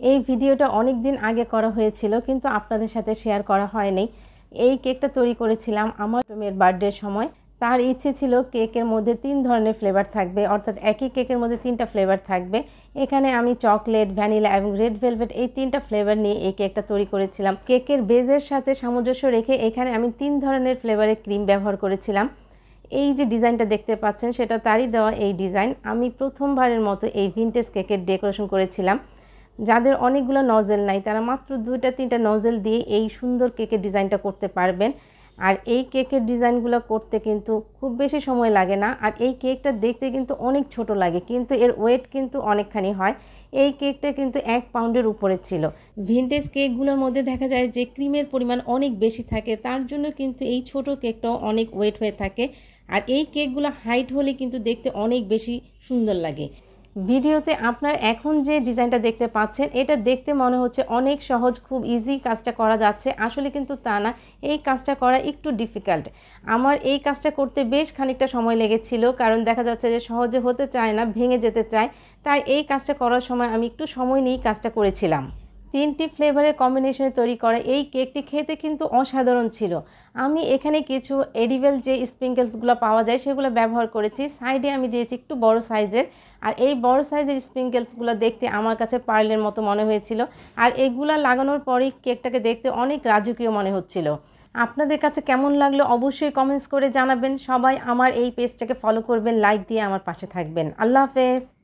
এই ভিডিওটা অনেক দিন আগে করা হয়েছিল, কিন্তু আপনাদের সাথে শেয়ার করা হয়নি। এই কেকটা তৈরি করেছিলাম আমার মেয়ের বার্থডের সময়। তার ইচ্ছে ছিল কেকের মধ্যে 3 ধরনের ফ্লেভার থাকবে, অর্থাৎ একই কেকের মধ্যে 3টা ফ্লেভার থাকবে। এখানে আমি চকলেট, ভ্যানিলা এবং রেড ভেলভেট এই 3টা ফ্লেভার নিয়ে এই কেকটা তৈরি করেছিলাম। কেকের বেজের সাথে সামঞ্জস্য রেখে এখানে আমি 3 ধরনের ফ্লেভারের ক্রিম ব্যবহার করেছিলাম। এই যে ডিজাইনটা দেখতে পাচ্ছেন সেটা তারই দেওয়া এই ডিজাইন। আমি প্রথমবারের মতো এই ভিনটেজ কেকের ডেকোরেশন করেছিলাম। যাদের অনেকগুলো নজেল নাই তারা মাত্র 2টা 3টা নজেল দিয়ে এই সুন্দর কেকের ডিজাইনটা করতে পারবেন। আর এই কেকের ডিজাইনগুলো করতে কিন্তু খুব বেশি সময় লাগে না। আর এই কেকটা দেখতে কিন্তু অনেক ছোট লাগে, কিন্তু এর ওয়েট কিন্তু অনেকখানি হয়। এই কেকটা কিন্তু 1 পাউন্ডের উপরে ছিল। ভিনটেজ কেকগুলোর মধ্যে দেখা যায় যে ক্রিমের পরিমাণ অনেক বেশি থাকে, তার জন্য কিন্তু এই ছোট কেকটাও অনেক ওয়েট হয়ে থাকে। আর এই কেকগুলো হাইট হলে কিন্তু দেখতে অনেক বেশি সুন্দর লাগে। ভিডিওতে আপনার এখন যে ডিজাইনটা দেখতে পাচ্ছেন এটা দেখতে মনে হচ্ছে অনেক সহজ, খুব ইজি কাজটা করা যাচ্ছে। আসলে কিন্তু তা না, এই কাজটা করা একটু ডিফিকাল্ট। আমার এই কাজটা করতে বেশ খানিকটা সময় লেগেছিল, কারণ দেখা যাচ্ছে যে সহজে হতে চায় না, ভেঙে যেতে চায়। তাই এই কাজটা করার সময় আমি একটু সময় নিয়েই কাজটা করেছিলাম। 3টি ফ্লেভারের কম্বিনেশনে তৈরি করা এই কেকটি খেতে কিন্তু অসাধারণ ছিল। আমি এখানে কিছু এডিবল যে স্প্রিঙ্কেলসগুলো পাওয়া যায় সেগুলো ব্যবহার করেছি। সাইডে আমি দিয়েছি একটু বড় সাইজের। আর এই বড় সাইজের স্প্রিঙ্কেলসগুলো দেখতে আমার কাছে পার্লের মতো মনে হয়েছিল। আর এগুলো লাগানোর পরেই কেকটাকে দেখতে অনেক রাজকীয় মনে হচ্ছিল। আপনাদের কাছে কেমন লাগলো অবশ্যই কমেন্টস করে জানাবেন। সবাই আমার এই পেজটাকে ফলো করবেন, লাইক দিয়ে আমার পাশে থাকবেন। আল্লাহ হাফেজ।